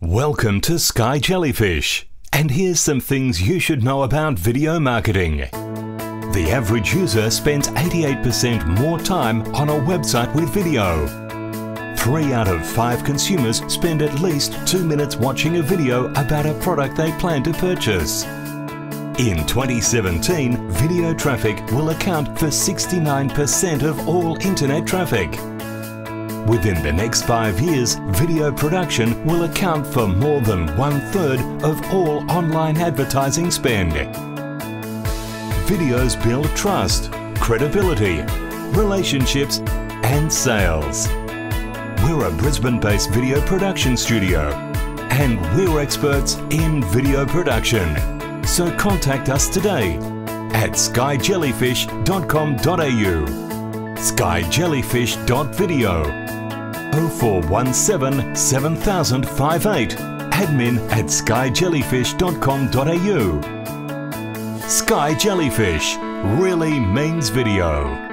Welcome to Sky Jellyfish, and here's some things you should know about video marketing. The average user spends 88% more time on a website with video. 3 out of 5 consumers spend at least 2 minutes watching a video about a product they plan to purchase. In 2017, video traffic will account for 69% of all internet traffic. Within the next 5 years, video production will account for more than 1/3 of all online advertising spend. Videos build trust, credibility, relationships, and sales. We're a Brisbane-based video production studio, and we're experts in video production. So contact us today at skyjellyfish.com.au, skyjellyfish.video, 0417 700058, admin@skyjellyfish.com.au. Sky Jellyfish really means video.